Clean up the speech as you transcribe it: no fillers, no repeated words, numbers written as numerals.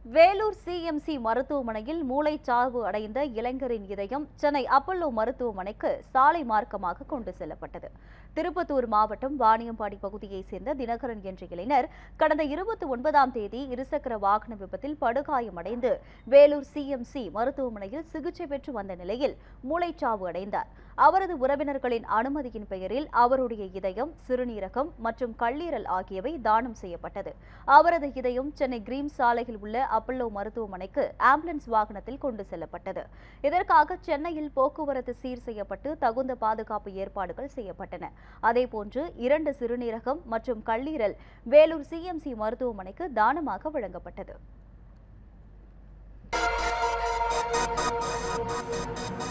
Vellore CMC மருத்துவமனையில் மூளைச்சாவு அடைந்த இளைஞரின் இதயம் சென்னை அப்பல்லோ மருத்துவமனைக்கு சாலை மார்க்கமாக கொண்டு செல்லப்பட்டது. திருப்பத்தூர் மாவட்டம் வாணியம்பாடி பகுதியைச் சேர்ந்த தினகரன் என்ற இளைஞர் கடந்த 29ஆம் தேதி இருசக்கர வாகன விபத்தில் படுகாயமடைந்து வேலூர் சிஎம்சி மருத்துவமனையில் சிகிச்சை பெற்று வந்த நிலையில் மூளைச்சாவு அடைந்தார். அவரது உறவினர்களின் அனுமதியின் பெயரில் அவருடைய இதயம், சிறுநீரகம் மற்றும் கல்லீரல் ஆகியவை தானம் செய்யப்பட்டது. அவரது இதயம் சென்னை கிரீம் சாலையில் உள்ள அப்பல்லோ மருத்துவமனைக்கு ஆம்புலன்ஸ் வாகனத்தில் கொண்டு செல்லப்பட்டது. இதற்காக சென்னையில் போக்குவரத்து சீர் செய்யப்பட்டு தகுந்த பாதுகாப்பு ஏற்பாடுகள் செய்யப்பட்டன. அதேபோன்று 2 சிறுநீரகம் மற்றும் கல்லீரல் வேலூர் சிஎம்சி மருத்துவமனைக்கு தானமாக வழங்கப்பட்டது.